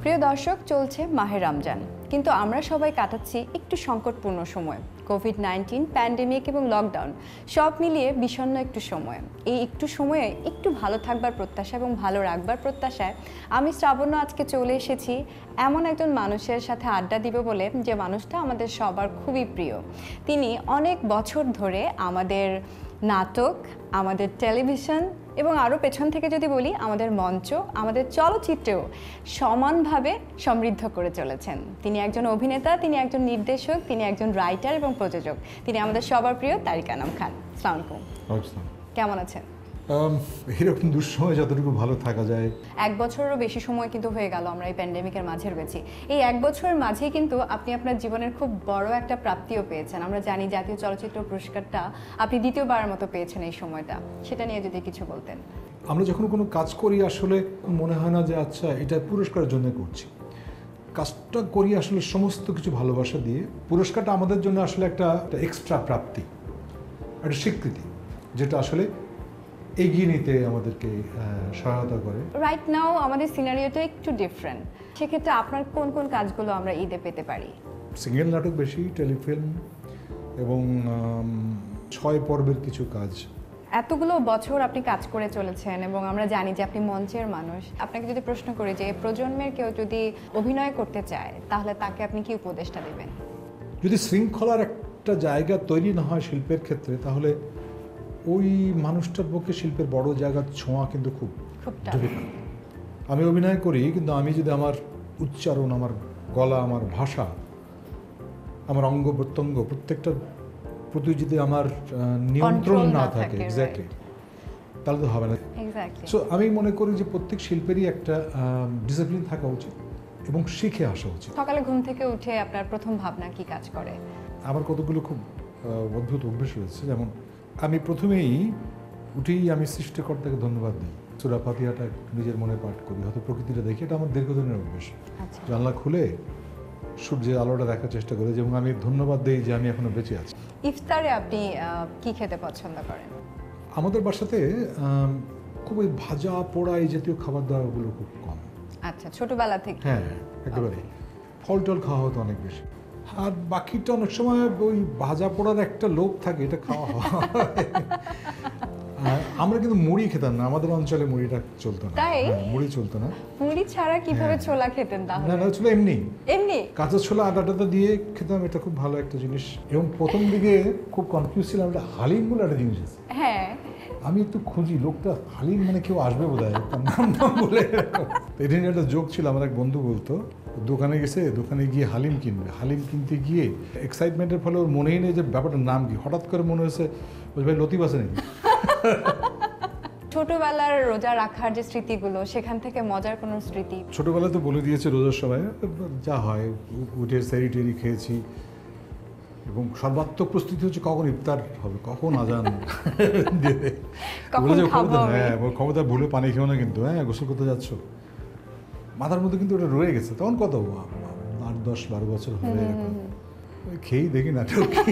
প্রিয় দর্শক, চলছে মাহে রমজান, কিন্তু আমরা সবাই কাটাচ্ছি একটু সংকটপূর্ণ সময়। কোভিড-19, প্যান্ডেমিক এবং লকডাউন সব মিলিয়ে বিষণ্ণ একটু সময়। এই একটু সময়ে একটু ভালো থাকবার প্রত্যাশা এবং ভালো রাখবার প্রত্যাশায় আমি শ্রাবণ্য আজকে চলে এসেছি এমন একজন মানুষের সাথে আড্ডা দিব বলে, যে মানুষটা আমাদের সবার খুবই প্রিয়। তিনি অনেক বছর ধরে আমাদের নাটক, আমাদের টেলিভিশন এবং আরও পেছন থেকে যদি বলি আমাদের মঞ্চ, আমাদের চলচ্চিত্রেও সমানভাবে সমৃদ্ধ করে চলেছেন। তিনি একজন অভিনেতা, তিনি একজন নির্দেশক, তিনি একজন রাইটার এবং প্রযোজক। তিনি আমাদের সবার প্রিয় তারিক আনাম খান। আসসালামু আলাইকুম। কেমন আছেন? এরকম দুঃসময় যতটুকু ভালো থাকা যায়। 1 বছরেরও বেশি সময় কিন্তু হয়ে গেল আমরা এই প্যান্ডেমিকের মাঝে রয়েছি। এই 1 বছরের মাঝেই কিন্তু আপনি আপনার জীবনের খুব বড় একটা প্রাপ্তিও পেয়েছেন। আমরা জানি জাতীয় চলচ্চিত্র পুরস্কারটা আপনি দ্বিতীয়বারের মতো পেয়েছেন এই সময়টা। সেটা নিয়ে যদি কিছু বলতেন। আমরা যখন কোনো কাজ করি আসলে মনে হয় না যে আচ্ছা এটা পুরস্কারের জন্য করছি। কাজটা করি আসলে সমস্ত কিছু ভালোবাসা দিয়ে। পুরস্কারটা আমাদের জন্য আসলে একটা এক্সট্রা প্রাপ্তি, একটা স্বীকৃতি, যেটা আসলে এগিয়ে নিতে আমাদেরকে সহায়তা করে। রাইট নাও আমাদের সিনারিওটা একটু ডিফারেন্ট। সেক্ষেত্রে আপনার কোন কোন কাজগুলো আমরা ঈদে পেতে পারি? সিঙ্গেল নাটক বেশি, টেলিফিল্ম এবং 6 পর্বের কিছু কাজ। এতগুলো বছর আপনি কাজ করে চলেছেন এবং আমরা জানি যে আপনি মঞ্চের মানুষ। আপনাকে যদি প্রশ্ন করি যে প্রজন্মের কেউ যদি অভিনয় করতে চায়, তাহলে তাকে আপনি কি উপদেশটা দেবেন? যদি শৃঙ্খলার একটা জায়গা তৈরি না হয় শিল্পের ক্ষেত্রে, তাহলে ওই মানুষটার পক্ষে শিল্পের বড় জায়গার ছোঁয়া কিন্তু খুব difficult। আমি অভিনয় করি, কিন্তু আমি যদি আমার উচ্চারণ, আমার গলা, আমার ভাষা, আমার অঙ্গ প্রত্যঙ্গ প্রত্যেকটার প্রতি যদি আমার নিয়ন্ত্রণ না থাকে, এক্স্যাক্টলি, তাহলে তো হবে না। সো আমি মনে করি যে প্রত্যেক শিল্পেরই একটা ডিসিপ্লিন থাকা উচিত এবং শিখে আসা উচিত। সকালে ঘুম থেকে উঠে আপনার প্রথম ভাবনা কি কাজ করে? আমার কতগুলো খুব অদ্ভুত অভ্যাস রয়েছে। যেমন আমি প্রথমেই উঠেই আমি সৃষ্টিকর্তাকে ধন্যবাদ দিই। সূরা ফাতিহাটা নিজের মনে পাঠ করি, হয়তো প্রকৃতিটা দেখি। এটা আমার দীর্ঘদিনের অভ্যাস। জানলা খুলে সূর্যের আলোটা দেখার চেষ্টা করি এবং আমি ধন্যবাদ দিই যে আমি এখনো বেঁচে আছি। ইফতারে আপনি কি খেতে পছন্দ করেন? আমাদের বাসাতে খুব ওই ভাজা পোড়া এই জাতীয় খাবার দাবারগুলো খুব কম। আচ্ছা, ছোটবেলা থেকে? হ্যাঁ, একেবারে। ফল টল খাওয়া হতো অনেক বেশি। আর বাকিটা অনেক সময় ওই ভাজা পোড়ার একটা লোভ থাকে, এটা খাওয়া হয়। আমরা কিন্তু মুড়ি খেতাম না, আমাদের অঞ্চলে মুড়িটা চলতো না। মুড়ি চলতো না। মুড়ি ছাড়া কিভাবে ছোলা খেতেন তাহলে? না, ছোলা এমনি এমনি কাঁচা ছোলা আদা টাদা দিয়ে খেতাম। এটা খুব ভালো একটা জিনিস। এবং প্রথম দিকে খুব কনফিউজ ছিলাম, এটা হালিম বলে একটা জিনিস আছে। হ্যাঁ, আমি একটু খুঁজি, লোকটা হালিম মানে কেউ আসবে বোধ হয় নাম বলে। এটা নিয়ে একটা জোক ছিল। আমার এক বন্ধু বলতো, দোকানে গেছে, দোকানে গিয়ে হালিম কিনবে। হালিম কিনতে গিয়ে এক্সাইটমেন্টের ফলে ওর মনেই নেই যে ব্যাপারটার নাম কি। হঠাৎ করে মনে হয়েছে ভাই লতিফ আছে নাকি। ছোটবেলার রোজা রাখার যে স্মৃতিগুলো, সেখান থেকে মজার কোনো স্মৃতি? ছোটবেলায় তো বলে দিয়েছে রোজার সময় যা হয়, উঠে স্যারি টেরি খেয়েছি এবং সর্বাত্মক প্রস্তুতি হচ্ছে কখন ইফতার হবে, কখন আজান দেবে। হ্যাঁ, ক্ষমতা ভুলে পানি খেও না কিন্তু। হ্যাঁ, গোসল করতে যাচ্ছ, মাথার মধ্যে কিন্তু ওটা রয়ে গেছে। তখন কত 8, 10, 12 বছর হয়ে গেল, খেয়েই দেখি না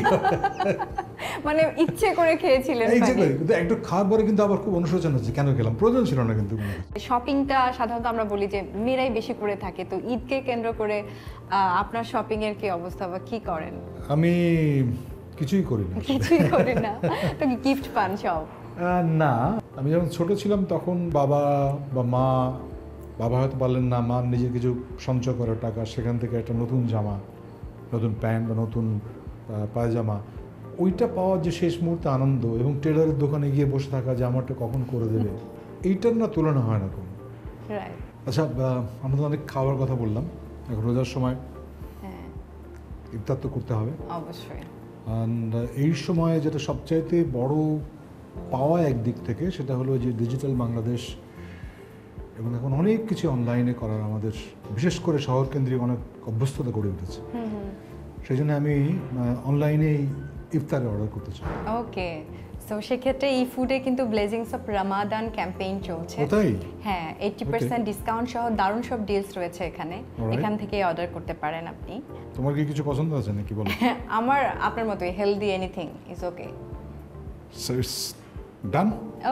মানে ইচ্ছে করে খেয়েছিলেন? কিন্তু একটু খাওয়ার পরে কিন্তু আবার খুব অনুশোচনা হচ্ছে, কেন খেলাম, প্রয়োজন ছিল না। কিন্তু শপিংটা সাধারণত আমরা বলি যে মেয়েরাই বেশি করে থাকে, তো ঈদকে কেন্দ্র করে আপনার শপিং এর কি অবস্থা বা কি করেন? আমি কিছুই করি না। তো কি গিফট পান সব? না, আমি যখন ছোট ছিলাম তখন বাবা বা মা, বাবা হয়তো পারলেন না, মা নিজের কিছু সঞ্চয় করার টাকা, সেখান থেকে একটা নতুন জামা, নতুন প্যান্ট বা নতুন পায়জামা, ওইটা পাওয়ার যে শেষ মুহূর্তে আনন্দ, এবং টেলারের দোকানে গিয়ে বসে থাকা যে আমারটা কখন করে দেবে, এইটার না তুলনা হয় না কোনো। আচ্ছা, আমরা তো অনেক খাওয়ার কথা বললাম। এখন রোজার সময় ইফতার তো করতে হবে অবশ্যই। এই সময়ে যেটা সবচাইতে বড় পাওয়া একদিক থেকে, সেটা হলো যে ডিজিটাল বাংলাদেশ, এবং এখন অনেক কিছু অনলাইনে করার আমাদের বিশেষ করে শহর কেন্দ্রিক অনেক অভ্যস্ততা গড়ে উঠেছে। সেই জন্য আমি অনলাইনে ইফতারে অর্ডার করতে চাই। ওকে, সো সেক্ষেত্রে এই ফুডে কিন্তু ব্লেজিংস অফ রামাদান ক্যাম্পেইন চলছে। কোথায়? হ্যাঁ, 80% ডিসকাউন্ট সহ দারুণ সব ডিলস রয়েছে এখানে। এখান থেকে অর্ডার করতে পারেন আপনি। তোমার কি কিছু পছন্দ আছে নাকি বলো? আমার আপনার মতোই, healthy, anything is okay. So it's done.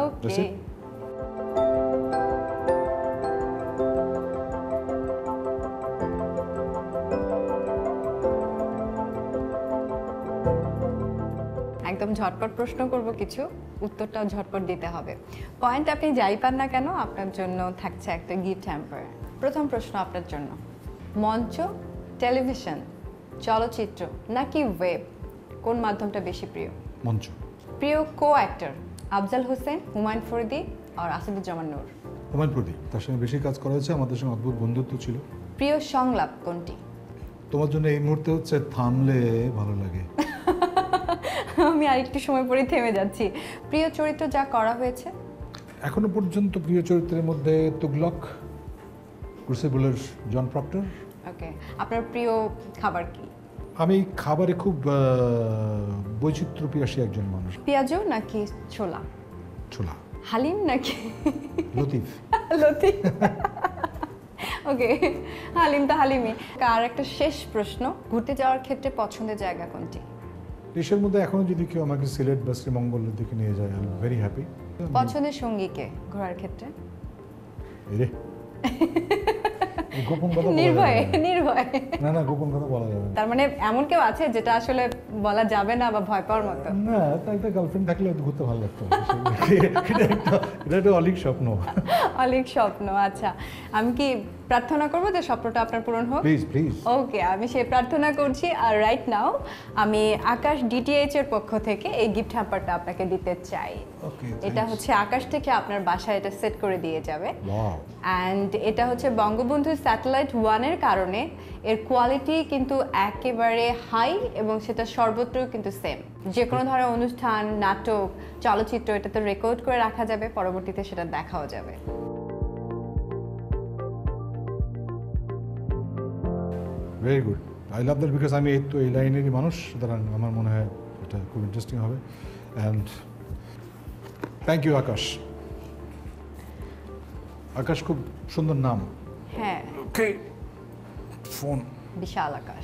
Okay. একদম ঝটপট প্রশ্ন করব কিছু, উত্তরটাও ঝটপট দিতে হবে। পয়েন্ট আপনি যাই পান না কেন, আপনার জন্য থাকছে একটা গিফট হ্যাম্পার। প্রথম প্রশ্ন আপনার জন্য, মঞ্চ, টেলিভিশন, চলচ্চিত্র নাকি ওয়েব, কোন মাধ্যমটা বেশি প্রিয়? মঞ্চ। প্রিয় কো অ্যাক্টর, আফজাল হোসেন, হুমায়ুন ফরিদি আর আসাদুজ্জামান নূর? হুমায়ুন ফরিদি, তার সঙ্গে বেশি কাজ করা হয়েছে, আমাদের সঙ্গে অদ্ভুত বন্ধুত্ব ছিল। প্রিয় সংলাপ কোনটি? তোমার জন্য এই মুহূর্তে হচ্ছে থামলে ভালো লাগে। আমি আরেকটু সময় পরে থেমে যাচ্ছি। প্রিয় চরিত্র যা করা হয়েছে? এখনো পর্যন্ত প্রিয় চরিত্রের মধ্যে তুগলক, ক্রুসিবলের জন প্রক্টর। ওকে, আপনার প্রিয় খাবার কি? আমি খাবারে খুব বৈচিত্র্যপিয়াসী একজন মানুষ। পেঁয়াজু নাকি ছোলা? ছোলা। হালিম নাকি লতিফ? লতিফ। ওকে, হালিম তো হালিমই। আর একটা শেষ প্রশ্ন, ঘুরতে যাওয়ার ক্ষেত্রে পছন্দের জায়গা কোনটি? দেশের মধ্যে এখনো যদি কেউ আমাকে সিলেট বা শ্রীমঙ্গলের দিকে নিয়ে যায়, আই এম ভেরি হ্যাপি। পছন্দের সঙ্গীকে ঘোরার ক্ষেত্রে? গোপন কথা নির্ভয়ে নির্ভয়ে না, গোপন কথা বলা যাবে না। তার মানে এমন কেউ আছে যেটা আসলে বলা যাবে না বা ভয় পাওয়ার মতো? না, তার একটা গার্লফ্রেন্ড থাকলে হয়তো ঘুরতে ভালো লাগতো। এটা একটা অলিক স্বপ্ন। অলিক স্বপ্ন, আচ্ছা। আমি কি প্রার্থনা করবো যে স্বপ্নটা আপনার পূরণ হোক? Please please. ওকে, আমি সেই প্রার্থনা করছি। আর রাইট নাও আমি আকাশ ডিটিএইচ এর পক্ষ থেকে এই গিফট হ্যাম্পারটা আপনাকে দিতে চাই। এটা হচ্ছে আকাশ থেকে আপনার বাসায় এটা সেট করে দিয়ে যাবে। অ্যান্ড এটা হচ্ছে বঙ্গবন্ধু স্যাটেলাইট 1 এর কারণে এর কোয়ালিটি কিন্তু একেবারে হাই এবং সেটা সর্বত্র কিন্তু সেম। যে কোনো ধরনের অনুষ্ঠান, নাটক, চলচ্চিত্র এটাতে রেকর্ড করে রাখা যাবে, পরবর্তীতে সেটা দেখাও যাবে। Very good, I love that, because আমি এই লাইনেরই মানুষ, সুতরাং আমার মনে হয় এটা খুব ইন্টারেস্টিং হবে। And thank you Akash. Akash খুব সুন্দর নাম। হ্যাঁ, ওকে, ফোন। বিশাল আকাশ।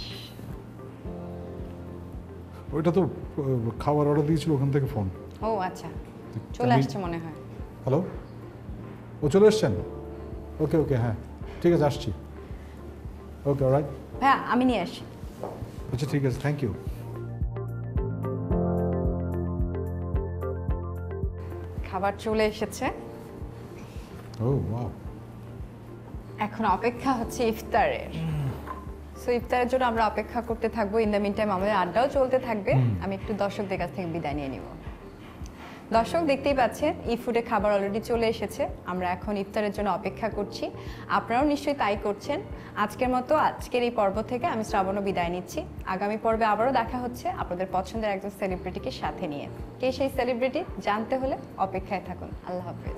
ওইটা তো খাবার অর্ডার দিয়েছিল, ওখান থেকে ফোন। ও আচ্ছা, চলে আসছে মনে হয়। হ্যালো, ও চলে এসছেন? ওকে ওকে, হ্যাঁ ঠিক আছে, আসছি। Okay, alright. হ্যাঁ, আমি নিয়ে আসি। আচ্ছা ঠিক আছে, থ্যাংক ইউ। খাবার চলে এসেছে। Oh wow. এখন অপেক্ষা হচ্ছে ইফতারের। সো ইফতারের জন্য আমরা অপেক্ষা করতে থাকবো। ইন দ্য মিন টাইম আমাদের আড্ডাও চলতে থাকবে। আমি একটু দর্শকদের কাছ থেকে বিদায় নিয়ে নিব। দর্শক, দেখতেই পাচ্ছেন ই ফুডে খাবার অলরেডি চলে এসেছে। আমরা এখন ইফতারের জন্য অপেক্ষা করছি, আপনারাও নিশ্চয়ই তাই করছেন। আজকের মতো আজকের এই পর্ব থেকে আমি শ্রাবণও বিদায় নিচ্ছি। আগামী পর্বে আবারও দেখা হচ্ছে আপনাদের পছন্দের একজন সেলিব্রিটিকে সাথে নিয়ে। কে সেই সেলিব্রিটি জানতে হলে অপেক্ষায় থাকুন। আল্লাহ হাফেজ।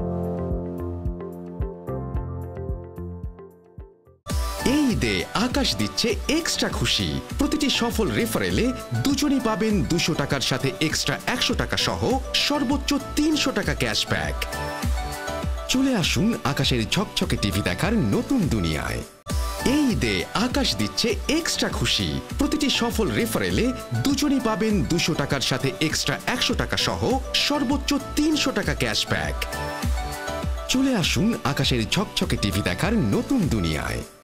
এই ঈদে আকাশ দিচ্ছে এক্সট্রা খুশি। প্রতিটি সফল রেফারেলে দুজনই পাবেন 200 টাকার সাথে এক্সট্রা 100 টাকা সহ সর্বোচ্চ 300 টাকা ক্যাশব্যাক। চলে আসুন আকাশের ঝকঝকে টিভি দেখার নতুন দুনিয়ায়। এই ঈদে আকাশ দিচ্ছে এক্সট্রা খুশি। প্রতিটি সফল রেফারেলে দুজনই পাবেন 200 টাকার সাথে এক্সট্রা 100 টাকা সহ সর্বোচ্চ 300 টাকা ক্যাশব্যাক। চলে আসুন আকাশের ঝকঝকে টিভি দেখার নতুন দুনিয়ায়।